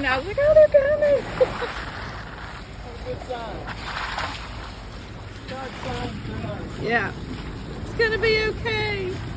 I was like, oh, they're coming. Good sign. God sign. Yeah. It's going to be okay.